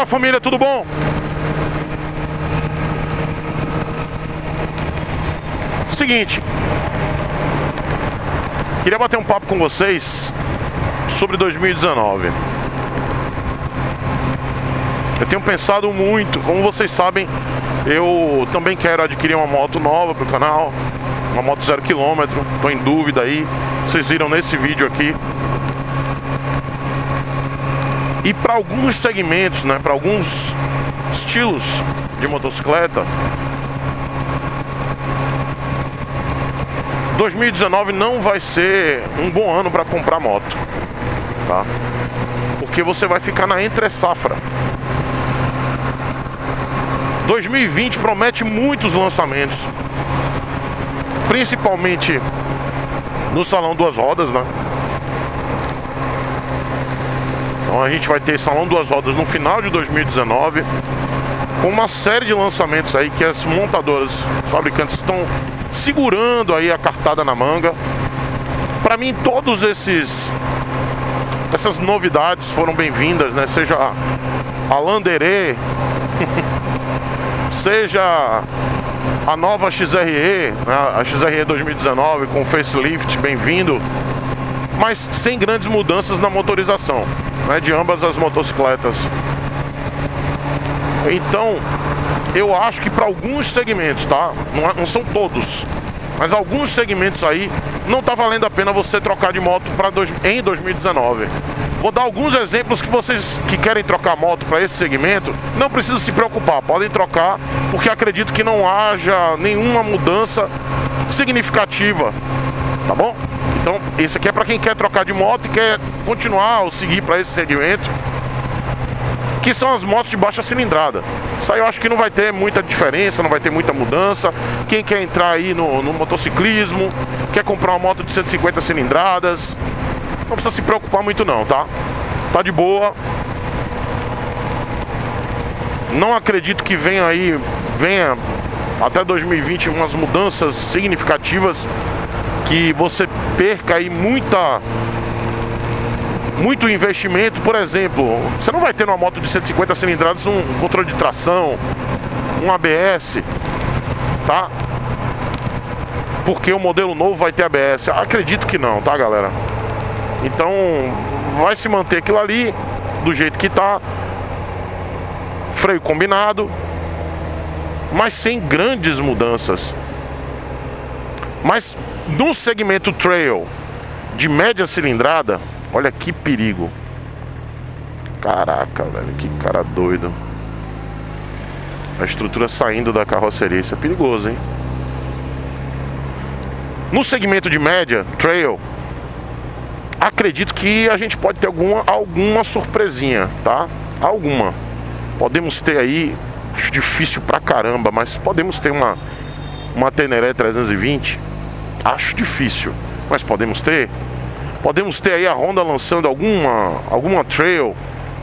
Fala família, tudo bom? Seguinte, queria bater um papo com vocês sobre 2019. Eu tenho pensado muito, como vocês sabem, eu também quero adquirir uma moto nova para o canal, uma moto 0 km, estou em dúvida aí, vocês viram nesse vídeo aqui. E para alguns segmentos, né, para alguns estilos de motocicleta, 2019 não vai ser um bom ano para comprar moto, tá? Porque você vai ficar na entre-safra. 2020 promete muitos lançamentos, principalmente no Salão Duas Rodas, né? Então a gente vai ter Salão Duas Rodas no final de 2019, com uma série de lançamentos aí que as montadoras, os fabricantes estão segurando aí a cartada na manga. Para mim todos essas novidades foram bem-vindas, né? Seja a Landerê, seja a nova XRE, né? A XRE 2019 com facelift, bem-vindo, mas sem grandes mudanças na motorização, né, de ambas as motocicletas. Então eu acho que para alguns segmentos, tá? Não são todos, mas alguns segmentos aí não tá valendo a pena você trocar de moto em 2019. Vou dar alguns exemplos que vocês que querem trocar moto para esse segmento não precisam se preocupar, podem trocar, porque acredito que não haja nenhuma mudança significativa, tá bom? Então esse aqui é para quem quer trocar de moto e quer continuar ou seguir para esse segmento, que são as motos de baixa cilindrada. Isso aí eu acho que não vai ter muita diferença, não vai ter muita mudança. Quem quer entrar aí no motociclismo, quer comprar uma moto de 150 cilindradas, não precisa se preocupar muito não, tá? Tá de boa. Não acredito que venha até 2020 umas mudanças significativas, que você perca aí muito investimento. Por exemplo, você não vai ter numa moto de 150 cilindradas um controle de tração, um ABS, tá? Porque o modelo novo vai ter ABS. Acredito que não, tá, galera? Então vai se manter aquilo ali do jeito que tá, freio combinado, mas sem grandes mudanças. Mas no segmento trail de média cilindrada, olha que perigo. Caraca, velho, que cara doido. A estrutura saindo da carroceria, isso é perigoso, hein? No segmento de média trail, acredito que a gente pode ter alguma surpresinha, tá? Alguma. Podemos ter aí, acho difícil pra caramba, mas podemos ter uma Teneré 320. Acho difícil, mas podemos ter. Podemos ter aí a Honda lançando alguma trail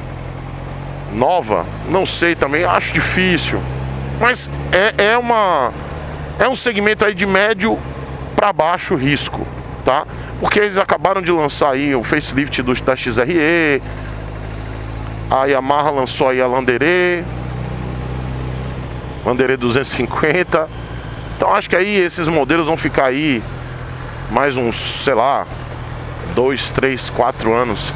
nova, não sei também, acho difícil. Mas é um segmento aí de médio para baixo risco, tá? Porque eles acabaram de lançar aí o facelift da XRE, a Yamaha lançou aí a Landerê 250. Então acho que aí esses modelos vão ficar aí mais uns, sei lá, 2, 3, 4 anos.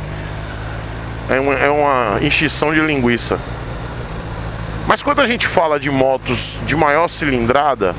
É uma encheção de linguiça. Mas quando a gente fala de motos de maior cilindrada,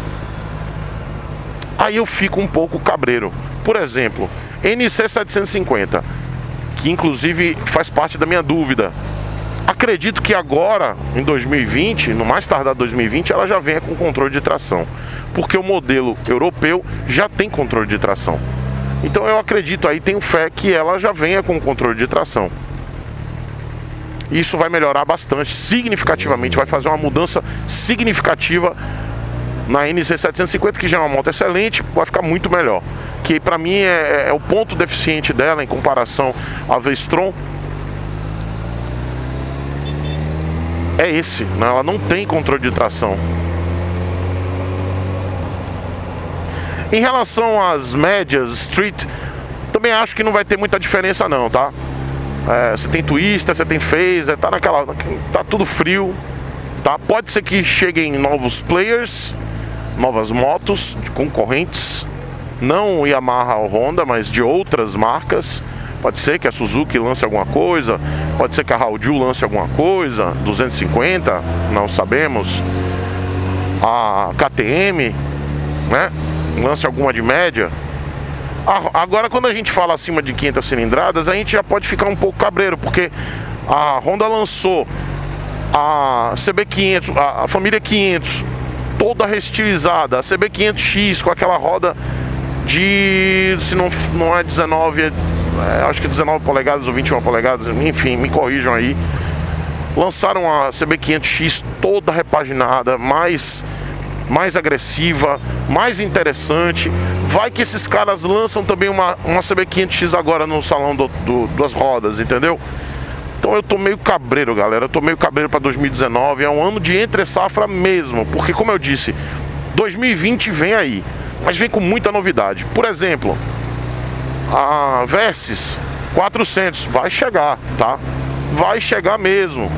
aí eu fico um pouco cabreiro. Por exemplo, NC 750, que inclusive faz parte da minha dúvida. Acredito que agora, em 2020, no mais tardar 2020, ela já venha com controle de tração, porque o modelo europeu já tem controle de tração. Então eu acredito aí, tenho fé que ela já venha com controle de tração. Isso vai melhorar bastante, significativamente, vai fazer uma mudança significativa na NC 750, que já é uma moto excelente, vai ficar muito melhor. Que para mim é o ponto deficiente dela em comparação à V-Strom. É esse, né? Ela não tem controle de tração. Em relação às médias street, também acho que não vai ter muita diferença não, tá? você tem Twister, você tem Phaser, tá tudo frio, tá? Pode ser que cheguem novos players, novas motos concorrentes, não Yamaha ou Honda, mas de outras marcas. Pode ser que a Suzuki lance alguma coisa, pode ser que a Hauju lance alguma coisa, 250, não sabemos. A KTM, né, lance alguma de média. Agora, quando a gente fala acima de 500 cilindradas, a gente já pode ficar um pouco cabreiro, porque a Honda lançou a CB500, a família 500, toda restilizada, a CB500X com aquela roda de, se não é 19, acho que 19 polegadas ou 21 polegadas, enfim, me corrijam aí. Lançaram a CB500X toda repaginada, mais agressiva, mais interessante. Vai que esses caras lançam também uma CB500X agora no salão das rodas, entendeu? Então eu tô meio cabreiro, galera. Eu tô meio cabreiro para 2019. É um ano de entre safra mesmo, porque, como eu disse, 2020 vem aí, mas vem com muita novidade. Por exemplo, a Versys 400 vai chegar, tá? Vai chegar mesmo.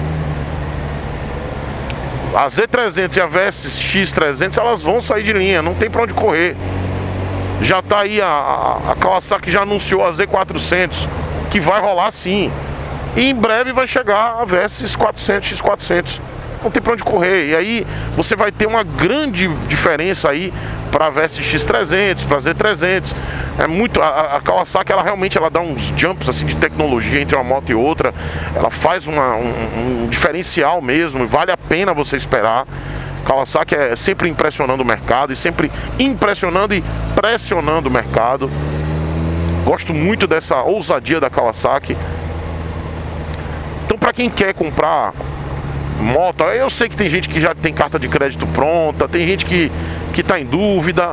A Z300 e a Versys X300, elas vão sair de linha, não tem pra onde correr. Já tá aí, a Kawasaki já anunciou a Z400, que vai rolar sim. E em breve vai chegar a Versys 400, X400. Não tem pra onde correr. E aí você vai ter uma grande diferença aí para a Versys X300, para a Z300. É muito, a Kawasaki, ela realmente dá uns jumps assim de tecnologia entre uma moto e outra. Ela faz um diferencial mesmo, e vale a pena você esperar. Kawasaki é sempre impressionando o mercado, e sempre impressionando e pressionando o mercado. Gosto muito dessa ousadia da Kawasaki. Então, para quem quer comprar moto, eu sei que tem gente que já tem carta de crédito pronta, tem gente que está em dúvida.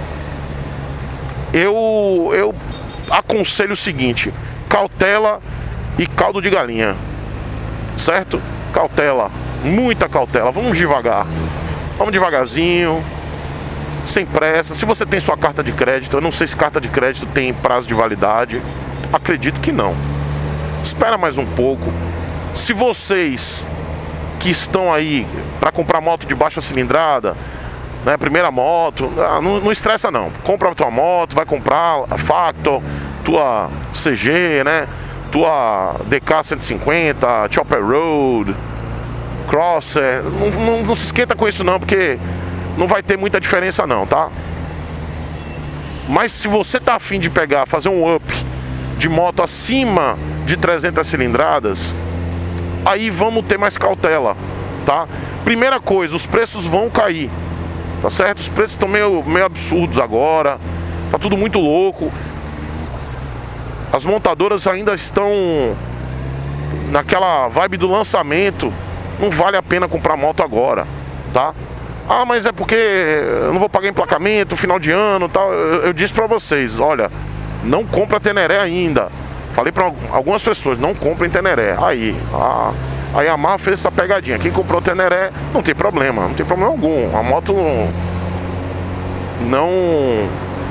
Eu aconselho o seguinte: cautela e caldo de galinha, certo? Cautela, muita cautela. Vamos devagar, vamos devagarzinho, sem pressa. Se você tem sua carta de crédito, eu não sei se carta de crédito tem prazo de validade, acredito que não. Espera mais um pouco. Se vocês que estão aí para comprar moto de baixa cilindrada, né, primeira moto, não estressa não. Compra a tua moto, vai comprar a Factor, tua CG, né, tua DK 150, Chopper Road, Crosser. Não se esquenta com isso não, porque não vai ter muita diferença não, tá? Mas se você tá afim de fazer um up de moto acima de 300 cilindradas, aí vamos ter mais cautela, tá? Primeira coisa, os preços vão cair, tá certo? Os preços estão meio absurdos agora, tá tudo muito louco. As montadoras ainda estão naquela vibe do lançamento. Não vale a pena comprar moto agora, tá? Ah, mas é porque eu não vou pagar emplacamento, final de ano, tal. Eu disse pra vocês, olha, não compra Teneré ainda. Falei para algumas pessoas, não comprem Teneré. Aí a Yamaha fez essa pegadinha. Quem comprou Teneré, não tem problema algum. A moto não...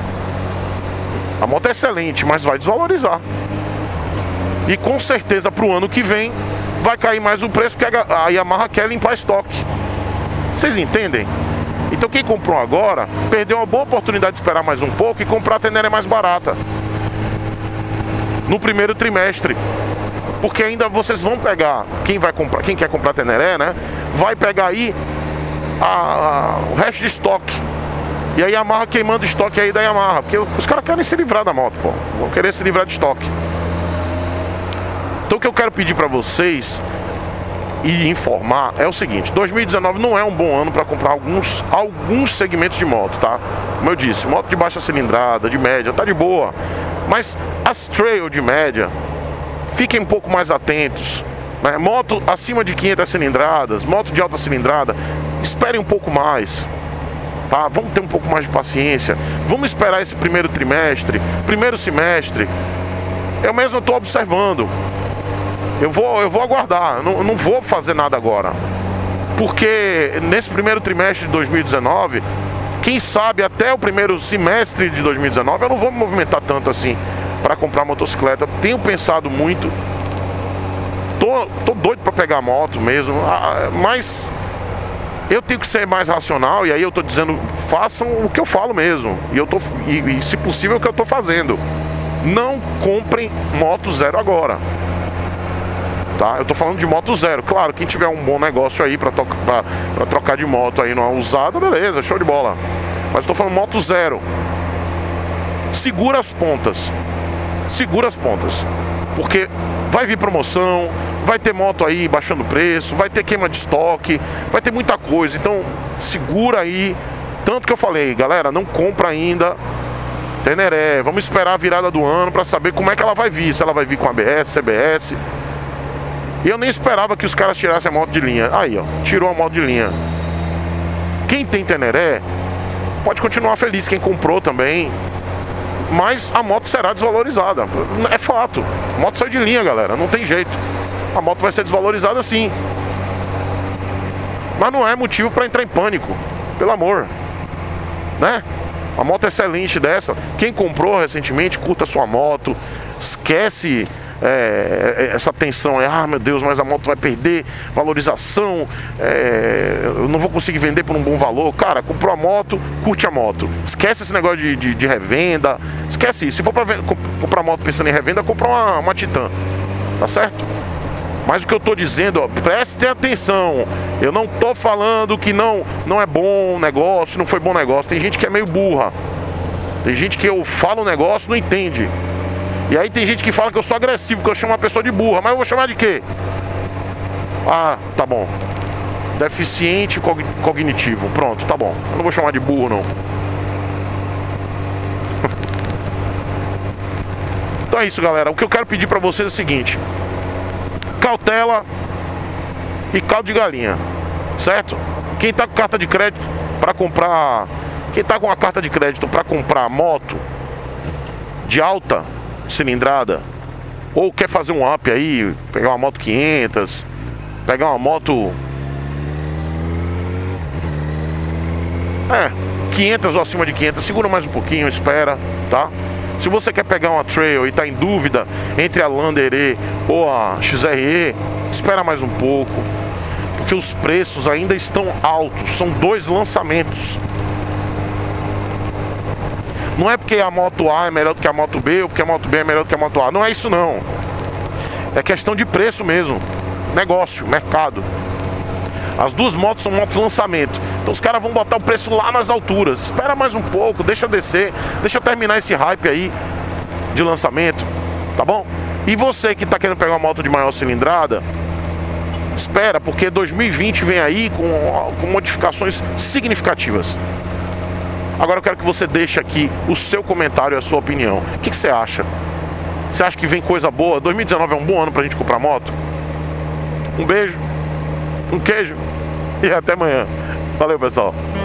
A moto é excelente, mas vai desvalorizar. E com certeza pro ano que vem vai cair mais o preço, porque a Yamaha quer limpar estoque. Vocês entendem? Então quem comprou agora perdeu uma boa oportunidade de esperar mais um pouco e comprar a Teneré mais barata no primeiro trimestre, porque ainda vocês vão pegar, quem quer comprar Teneré, né, vai pegar aí o resto de estoque, e a Yamaha queimando o estoque aí da Yamaha, porque os caras querem se livrar da moto, pô, vão querer se livrar de estoque. Então o que eu quero pedir para vocês e informar é o seguinte: 2019 não é um bom ano para comprar alguns segmentos de moto, tá? Como eu disse, moto de baixa cilindrada, de média, tá de boa. Mas as trail de média, fiquem um pouco mais atentos, né? Moto acima de 500 cilindradas, moto de alta cilindrada, esperem um pouco mais, tá? Vamos ter um pouco mais de paciência. Vamos esperar esse primeiro trimestre, primeiro semestre. Eu mesmo estou observando. Eu vou aguardar, não vou fazer nada agora, porque nesse primeiro trimestre de 2019, quem sabe até o primeiro semestre de 2019, eu não vou me movimentar tanto assim para comprar motocicleta. Tenho pensado muito tô doido para pegar moto mesmo, mas eu tenho que ser mais racional, e aí eu tô dizendo, façam o que eu falo mesmo. E se possível, o que eu tô fazendo. Não comprem moto zero agora. Tá? Eu tô falando de moto zero. Claro, quem tiver um bom negócio aí pra trocar de moto aí numa usada, beleza, show de bola. Mas eu tô falando moto zero. Segura as pontas. Segura as pontas. Porque vai vir promoção, vai ter moto aí baixando o preço, vai ter queima de estoque, vai ter muita coisa. Então segura aí. Tanto que eu falei, galera, não compra ainda Teneré. Vamos esperar a virada do ano para saber como é que ela vai vir. Se ela vai vir com ABS, CBS. E eu nem esperava que os caras tirassem a moto de linha. Aí, ó, tirou a moto de linha. Quem tem Teneré pode continuar feliz, quem comprou também. Mas a moto será desvalorizada. É fato. A moto saiu de linha, galera. Não tem jeito. A moto vai ser desvalorizada sim. Mas não é motivo para entrar em pânico. Pelo amor. Né? Uma moto excelente dessa. Quem comprou recentemente, curta a sua moto. Esquece essa tensão. Meu Deus, mas a moto vai perder valorização. Eu não vou conseguir vender por um bom valor. Cara, comprou a moto, curte a moto. Esquece esse negócio de revenda. Esquece isso. Se for para comprar moto pensando em revenda, compra uma Titan. Tá certo? Mas o que eu tô dizendo, ó, prestem atenção. Eu não tô falando que não é bom negócio, não foi bom negócio. Tem gente que é meio burra. Tem gente que eu falo um negócio e não entende. E aí tem gente que fala que eu sou agressivo, que eu chamo uma pessoa de burra. Mas eu vou chamar de quê? Ah, tá bom. Deficiente cognitivo. Pronto, tá bom. Eu não vou chamar de burro, não. Então é isso, galera. O que eu quero pedir pra vocês é o seguinte: cautela e caldo de galinha, certo? Quem tá com carta de crédito para comprar, quem tá com a carta de crédito para comprar moto de alta cilindrada, ou quer fazer um up aí, pegar uma moto 500, pegar uma moto 500 ou acima de 500, segura mais um pouquinho, espera, tá? Se você quer pegar uma Trail e está em dúvida entre a Lander E ou a XRE, espera mais um pouco, porque os preços ainda estão altos. São dois lançamentos. Não é porque a moto A é melhor do que a moto B, ou porque a moto B é melhor do que a moto A. Não é isso não. É questão de preço mesmo. Negócio, mercado. As duas motos são motos de lançamento. Então os caras vão botar o preço lá nas alturas. Espera mais um pouco, deixa descer, deixa eu terminar esse hype aí de lançamento, tá bom? E você que tá querendo pegar uma moto de maior cilindrada, espera, porque 2020 vem aí com modificações significativas. Agora eu quero que você deixe aqui o seu comentário e a sua opinião. O que você acha? Você acha que vem coisa boa? 2019 é um bom ano pra gente comprar moto? Um beijo, um queijo e até amanhã. Valeu, pessoal.